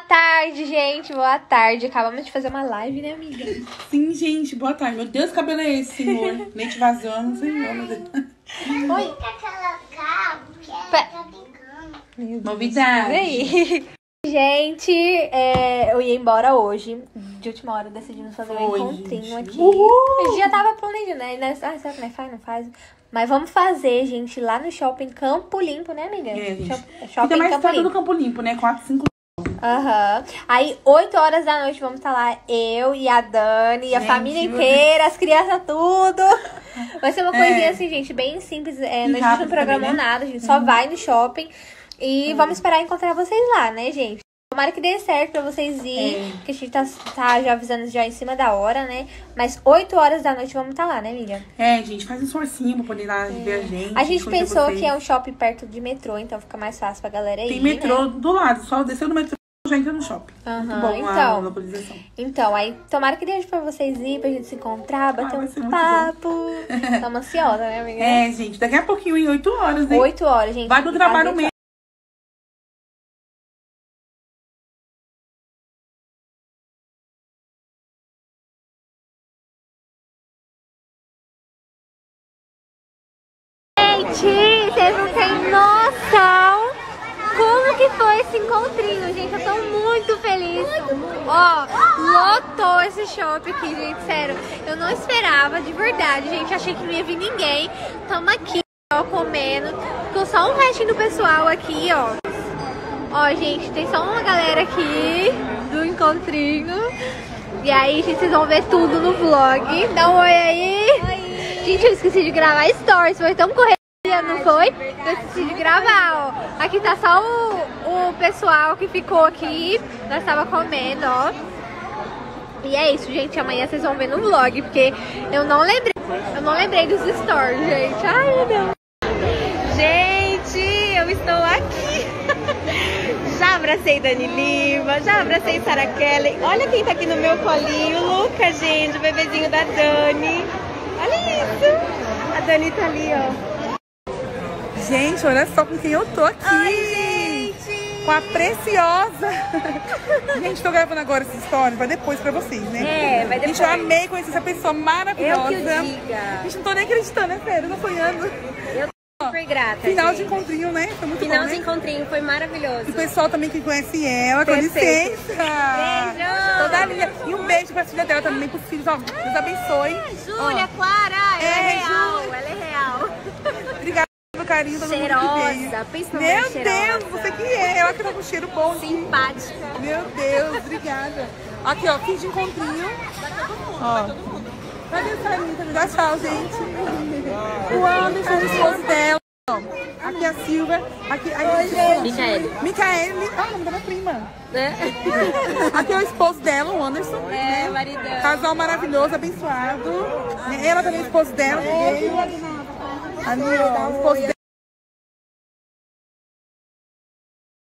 tarde, gente. Boa tarde. Acabamos de fazer uma live, né, amiga? Sim, gente. Boa tarde. Meu Deus, que cabelo é esse, senhor? Leite vazando, senhor. Meu Deus. Oi. Tá brincando. Novidade. Aí. Gente, eu ia embora hoje. De última hora decidimos fazer um encontrinho gente. aqui. Uhul. A gente já tava planejando, né? Será que não faz? Não faz. Mas vamos fazer, gente, lá no shopping Campo Limpo, né, amiga? Gente. Shopping Fica mais Campo perto Limpo. do Campo Limpo, né? 4, 5. Aham. Aí, 8 horas da noite, vamos estar lá, eu e a Dani, e a Gente, família meu inteira, as crianças, tudo. Vai ser uma coisinha assim, gente, bem simples. A gente não rápido programou também, né? nada, a gente só vai no shopping. E vamos esperar encontrar vocês lá, né, gente? Tomara que dê certo pra vocês irem, porque a gente tá já avisando já em cima da hora, né? Mas 8 horas da noite vamos estar lá, né, amiga? Gente, faz um esforcinho pra poder ir lá ver a gente. A gente conhecer pensou vocês. que é um shopping perto de metrô, então fica mais fácil pra galera ir, Tem metrô né? do lado, só desceu do metrô já entra no shopping. Muito bom então. a localização. Então, aí tomara que dê pra vocês ir, pra gente se encontrar, bater vai um ser muito papo. Tamo ansiosa, né, amiga? Gente, daqui a pouquinho, em 8 horas, hein? 8 horas, gente. Vai do trabalho mesmo. Gente, vocês não têm noção como que foi esse encontrinho, gente. Eu tô muito feliz. Ó, lotou esse shopping aqui, gente, sério. Eu não esperava, de verdade, gente. Achei que não ia vir ninguém. Tamo aqui, ó, comendo. Ficou só um restinho do pessoal aqui, ó. Ó, gente, tem só uma galera aqui do encontrinho. E aí, gente, vocês vão ver tudo no vlog. Dá um oi aí. Oi. Gente, eu esqueci de gravar stories. Foi tão correto. Não foi? Eu esqueci de gravar, ó. Aqui tá só o pessoal que ficou aqui. Nós tava comendo, ó. E é isso, gente. Amanhã vocês vão ver no vlog, porque eu não lembrei dos stories, gente. Ai, meu Deus. Gente, eu estou aqui. Já abracei Dani Lima, já abracei Sarah Kelly. Olha quem tá aqui no meu colinho, o Lucas, gente, o bebezinho da Dani. Olha isso. A Dani tá ali, ó. Gente, olha só com quem eu tô aqui. Ai, gente. Com a Preciosa. Gente, tô gravando agora essas histórias, vai depois pra vocês, né? Vai depois. Gente, eu amei conhecer essa pessoa maravilhosa. Eu que o diga. Gente, não tô nem acreditando, é sério, eu tô sonhando. Eu tô super grata. Final de gente. encontrinho, né? Foi muito Final bom, de né? encontrinho foi maravilhoso. E o pessoal também que conhece ela, com Perfeito. licença. Beijo. Toda linda. E um beijo pra filha dela também, pros filhos, ó. Deus abençoe. Júlia, Ó, Clara, ela é real. Ju. Ela é real. Obrigada pelo carinho, todo mundo que Cheirosa, veio. principalmente Meu cheirosa. Deus, você que é. Ela que tá com cheiro bom. Simpática. Meu Deus, obrigada. Aqui, ó, fim de encontrinho. Ó. Cadê a Sarita? Me dá tchau, gente. O Anderson, o esposo dela. Ó. Aqui a Silvia. Aqui a Micaele. Ah, o nome da minha prima. Aqui é o esposo dela, o Anderson. Né? Maridão. Casal maravilhoso, abençoado. Ela também é o esposo dela. Ali, ó, o esposo dela.